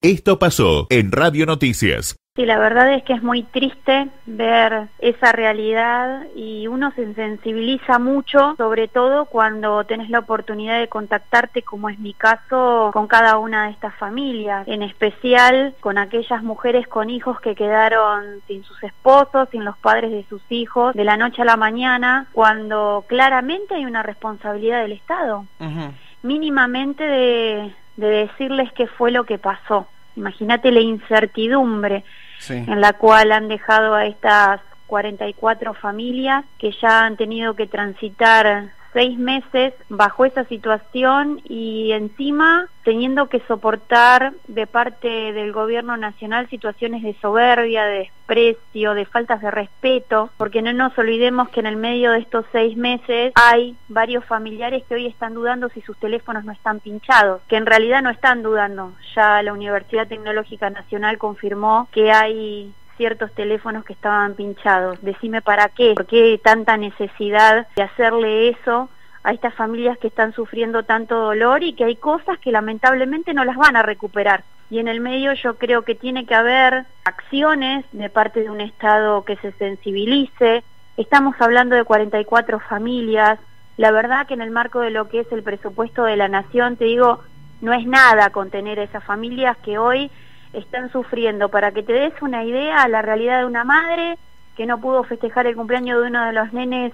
Esto pasó en Radio Noticias. Sí, la verdad es que es muy triste ver esa realidad y uno se sensibiliza mucho, sobre todo cuando tenés la oportunidad de contactarte, como es mi caso, con cada una de estas familias, en especial con aquellas mujeres con hijos que quedaron sin sus esposos, sin los padres de sus hijos, de la noche a la mañana, cuando claramente hay una responsabilidad del Estado, mínimamente de decirles qué fue lo que pasó. Imagínate la incertidumbre en la cual han dejado a estas 44 familias que ya han tenido que transitar 6 meses bajo esa situación y encima teniendo que soportar de parte del gobierno nacional situaciones de soberbia, de desprecio, de faltas de respeto, porque no nos olvidemos que en el medio de estos 6 meses hay varios familiares que hoy están dudando si sus teléfonos no están pinchados, que en realidad no están dudando. Ya la Universidad Tecnológica Nacional confirmó que hay ciertos teléfonos que estaban pinchados. Decime para qué, por qué tanta necesidad de hacerle eso a estas familias que están sufriendo tanto dolor y que hay cosas que lamentablemente no las van a recuperar. Y en el medio yo creo que tiene que haber acciones de parte de un Estado que se sensibilice. Estamos hablando de 44 familias. La verdad que en el marco de lo que es el presupuesto de la Nación, te digo, no es nada contener a esas familias que hoy están sufriendo. Para que te des una idea, la realidad de una madre que no pudo festejar el cumpleaños de uno de los nenes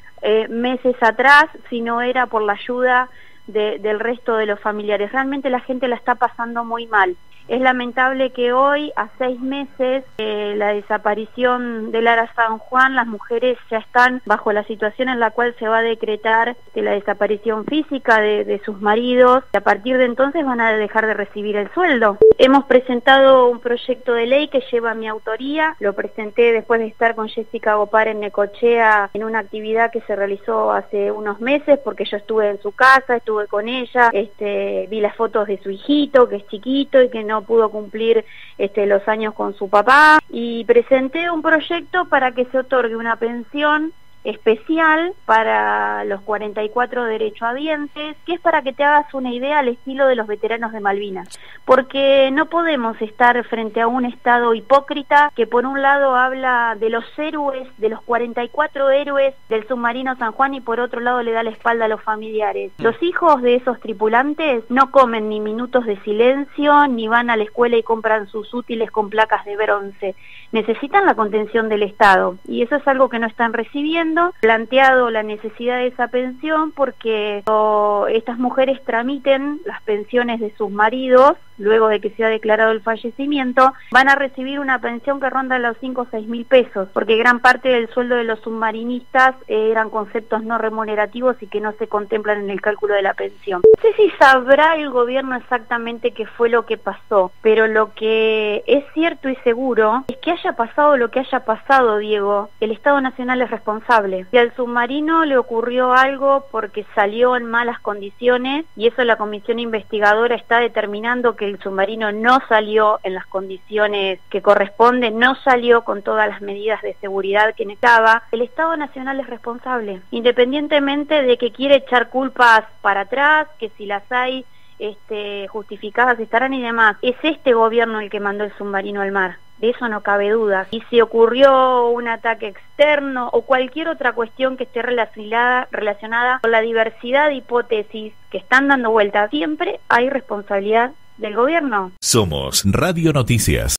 meses atrás, si no era por la ayuda del resto de los familiares. Realmente la gente la está pasando muy mal. Es lamentable que hoy, a 6 meses de la desaparición de Lara San Juan, las mujeres ya están bajo la situación en la cual se va a decretar la desaparición física de sus maridos, y a partir de entonces van a dejar de recibir el sueldo. Hemos presentado un proyecto de ley que lleva mi autoría, lo presenté después de estar con Jessica Gopar en Necochea en una actividad que se realizó hace unos meses, porque yo estuve en su casa, estuve con ella, vi las fotos de su hijito, que es chiquito y que no pudo cumplir los años con su papá, y presenté un proyecto para que se otorgue una pensión especial para los 44 derechohabientes, que es para que te hagas una idea al estilo de los veteranos de Malvinas, porque no podemos estar frente a un Estado hipócrita que por un lado habla de los héroes, de los 44 héroes del submarino San Juan, y por otro lado le da la espalda a los familiares. Los hijos de esos tripulantes no comen ni minutos de silencio, ni van a la escuela y compran sus útiles con placas de bronce. Necesitan la contención del Estado, y eso es algo que no están recibiendo. Planteado la necesidad de esa pensión porque estas mujeres tramiten las pensiones de sus maridos luego de que se ha declarado el fallecimiento, van a recibir una pensión que ronda los 5 o 6 mil pesos, porque gran parte del sueldo de los submarinistas eran conceptos no remunerativos y que no se contemplan en el cálculo de la pensión. No sé si sabrá el gobierno exactamente qué fue lo que pasó, pero lo que es cierto y seguro es que haya pasado lo que haya pasado, Diego, el Estado Nacional es responsable. Si al submarino le ocurrió algo porque salió en malas condiciones, y eso la comisión investigadora está determinando que el submarino no salió en las condiciones que corresponden, no salió con todas las medidas de seguridad que necesitaba, el Estado Nacional es responsable, independientemente de que quiere echar culpas para atrás, que si las hay justificadas estarán y demás. Es este gobierno el que mandó el submarino al mar, de eso no cabe duda. Y si ocurrió un ataque externo o cualquier otra cuestión que esté relacionada con la diversidad de hipótesis que están dando vueltas, siempre hay responsabilidad del gobierno. Somos Radio Noticias.